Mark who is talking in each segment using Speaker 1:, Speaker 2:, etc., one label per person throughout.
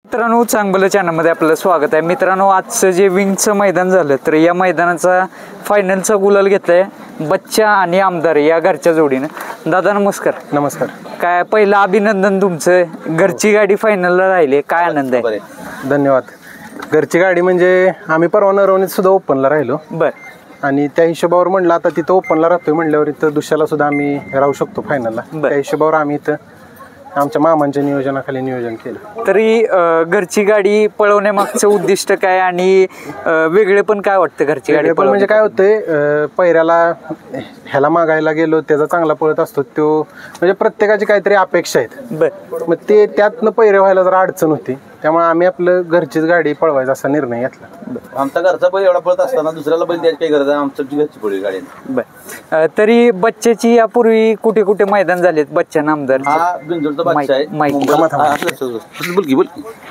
Speaker 1: मित्रांनो, चांगलं चॅनलमध्ये आपलं स्वागत आहे. मित्रांनो, आजचं जे विंगचं मैदान झालं तर या मैदानाचा फायनलचा गुलाल घेतलाय बच्चा आणि आमदार या घरच्या जोडीनं. दादा नमस्कार.
Speaker 2: नमस्कार.
Speaker 1: काय पहिलं अभिनंदन तुमचं, घरची गाडी फायनलला राहिली, काय आनंद आहे?
Speaker 2: धन्यवाद. घरची गाडी म्हणजे आम्ही परवा नरवणीत सुद्धा ओपनला राहिलो.
Speaker 1: बर.
Speaker 2: आणि त्या हिशोबावर म्हणलं आता तिथं ओपनला राहतोय म्हणल्यावर इथं दुसऱ्याला सुद्धा आम्ही राहू शकतो फायनलला. त्या हिशोबावर आम्ही इथं आमच्या मामांच्या नियोजनाखाली नियोजन केलं.
Speaker 1: तरी घरची गाडी पळवण्यामागचं उद्दिष्ट काय आणि वेगळे पण काय वाटतं घरची गाडी
Speaker 2: पण म्हणजे काय होतंय, पैऱ्याला ह्याला मागायला गेलो त्याचा चांगला पळत असतो तो, म्हणजे प्रत्येकाची काहीतरी अपेक्षा आहेत.
Speaker 1: बर.
Speaker 2: मग ते त्यातनं पैरे व्हायला जरा अडचण होती, त्यामुळे आम्ही आपलं घरचीच गाडी पळवायचा असा निर्णय घेतला.
Speaker 3: आमचा घरचा बैल एवढा पळत असताना दुसऱ्याला बैल द्यायची काही गरज आहे, आमची घरची पळली गाडी.
Speaker 1: बर. तरी बच्च्याची यापूर्वी कुठे कुठे मैदान झालेत बच्चा नामदार?
Speaker 3: हा बिंजोडचा बच्चा आहे. बोल की.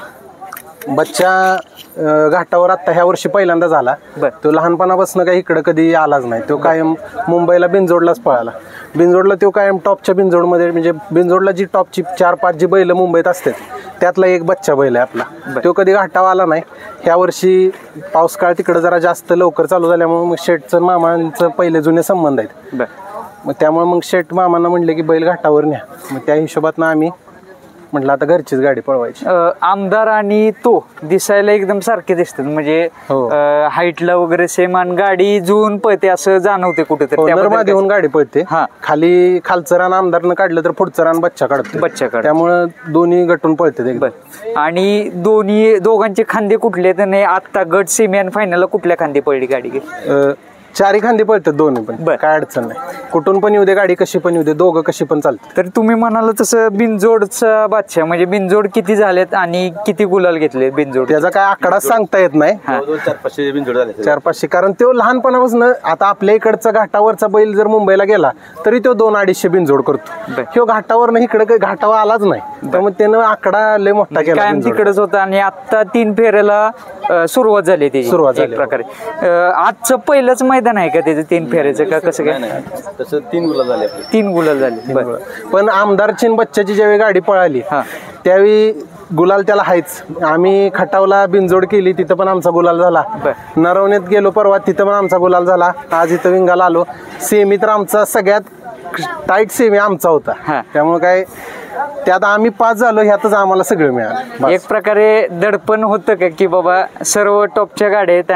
Speaker 2: बच्चा घाटावर आता ह्या वर्षी पहिल्यांदा झाला. तो लहानपणापासून काही इकडं कधी आलाच नाही. तो कायम मुंबईला बिनजोडलाच पळाला. बिनजोडला तो कायम टॉपच्या बिनजोडमध्ये, म्हणजे बिनजोडला जी टॉपची 4-5 जी बैल मुंबईत असतात त्यातला एक बच्चा बैल आहे आपला. तो कधी घाटावर आला नाही. ह्या वर्षी पाऊस काळ तिकडं जरा जास्त लवकर चालू झाल्यामुळे मग शेठचं मामांचं पहिले जुने संबंध आहेत. मग त्यामुळे मग शेठ मामांना म्हणले की बैल घाटावर न्या. मग त्या हिशोबातनं आम्ही म्हटलं आता घरचीच गाडी पळवायची.
Speaker 1: आमदार आणि तो दिसायला एकदम सारखे दिसतात, म्हणजे हाईटला वगैरे सेम, आणि गाडी जुळून पळते असं जाणवते कुठेतरी.
Speaker 2: घेऊन गाडी पळते. खालचं रान आमदारनं काढलं तर पुढचं रान बच्चा काढतो. त्यामुळं दोन्ही गटून पळते.
Speaker 1: आणि दोघांचे खांदे कुठले तर नाही, आता गट सेमी आणि फायनलला कुठल्या खांदे पडली गाडी?
Speaker 2: चारी खांदे पळतात दोन्ही पण, काय अडचण नाही. कुठून पण येऊ दे गाडी, कशी पण येऊ दे, दोघं कशी पण चालते.
Speaker 1: तर तुम्ही म्हणाल तसं बिनजोडचा बादशाह, म्हणजे बिनजोड किती झालेत आणि किती गुलाल घेतले बिनजोड?
Speaker 2: त्याचा काय आकडा सांगता येत नाही.
Speaker 3: 400-500 बिनजोड झाले.
Speaker 2: 400-500, कारण तो लहानपणापासून, आता आपल्या इकडचा घाटावरचा बैल जर मुंबईला गेला तरी तो 200-250 बिनजोड करतो. किंवा घाटावर इकडे घाटावर आलाच नाही, त्यामुळे त्यानं आकडा लय मोठा केला.
Speaker 1: कायम तिकडेच होता. आणि आता 3 फेऱ्याला सुरुवात झाली त्याची एक प्रकारे. आजचं पहिलंच मैदान आहे का त्याचं 3 फेऱ्याचं, का कसं काय?
Speaker 3: तसं 3 गुलाल झाले.
Speaker 1: 3 गुलाल झाले.
Speaker 2: पण आमदारची बच्च्याची ज्यावेळी गाडी पळाली त्यावेळी गुलाल त्याला हायच. आम्ही खटावला बिनजोड केली, तिथं पण आमचा गुलाल झाला. नरवणीत गेलो परवा, तिथं पण आमचा गुलाल झाला. आज इथं विंगाला आलो. सेमी तर आमचा सगळ्यात टाईट सेमी आमचा होता. त्यामुळे काय त्यात आम्ही 5 झालो, ह्यातच आम्हाला सगळं मिळालं.
Speaker 1: एक प्रकारे दडपण होतं का की बाबा सर्व टॉपच्या गाड्या आहेत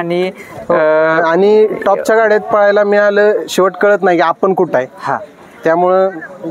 Speaker 1: आणि
Speaker 2: टॉपच्या गाड्यात पळायला मिळालं, शेवट कळत नाही की आपण कुठं आहे. त्यामुळं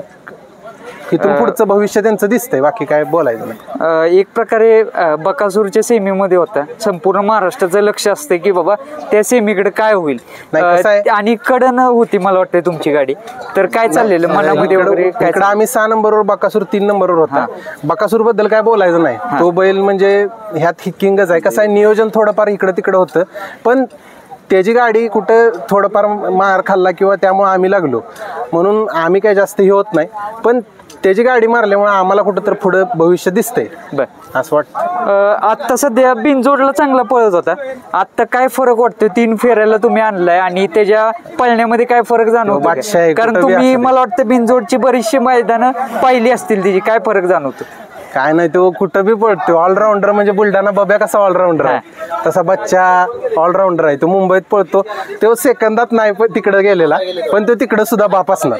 Speaker 2: इथून पुढचं भविष्य त्यांचं दिसतंय, बाकी काय बोलायचं नाही.
Speaker 1: एक प्रकारे बकासूरच्या सेमीमध्ये होता, संपूर्ण महाराष्ट्राचं लक्ष असतं की बाबा त्या सेमीकडे काय होईल, आणि कडन होती मला वाटतं तुमची गाडी. तर काय चाललेलं मनामध्ये वगैरे?
Speaker 2: इकडे आम्ही 6 नंबरवर, बकासूर 3 नंबरवर होता. बकासूर बद्दल काय बोलायचं नाही. तो बैल म्हणजे ह्यात किंगच आहे. कसं आहे, नियोजन थोडंफार इकडं तिकडं होतं, पण त्याची गाडी कुठं थोडंफार मार खाल्ला किंवा त्यामुळे आम्ही लागलो म्हणून आम्ही काही जास्त हे होत नाही. पण त्याची गाडी मारल्यामुळे आम्हाला कुठं तर पुढं भविष्य दिसतंय असं वाटतं.
Speaker 1: आता सध्या बिनजोडला चांगला पळत होता, आता काय फरक वाटतो? 3 फेऱ्याला तुम्ही आणलाय आणि त्याच्या पळण्यामध्ये काय फरक जाणवतो? कारण तुम्ही मला वाटतं बिनजोडची बरीचशी मैदानं पाहिली असतील, त्याची काय फरक जाणवतो?
Speaker 2: काय नाही, तो कुठं बी पळतो. ऑलराऊंडर, म्हणजे बुलढाणा बब्या कसा ऑलराऊंडर आहे तसा बच्चा ऑलराऊंडर आहे. तो मुंबईत पळतो, तो सेकंदात नाही पण तिकडे गेलेला, पण तो तिकडे सुद्धा बाप असणार.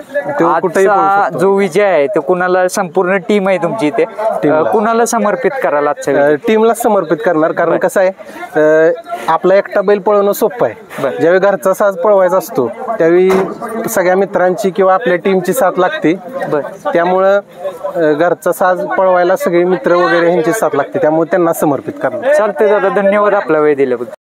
Speaker 1: जो विजय आहे तो कुणाला, संपूर्ण टीम आहे तुमची इथे, कुणाला समर्पित कराल? आजच्या
Speaker 2: टीमला समर्पित करणार. कारण कसं आहे, आपला एकटा बैल पळवणं सोपं आहे. ज्यावेळी घरचा साज पळवायचा असतो त्यावेळी सगळ्या मित्रांची किंवा आपल्या टीमची साथ लागते. त्यामुळं घरचा साज पळवायला सगळे मित्र वगैरे ह्यांची साथ लागते, त्यामुळे त्यांना समर्पित करणार.
Speaker 1: चालतंय दादा, धन्यवाद आपला वेळ दिल्याबद्दल.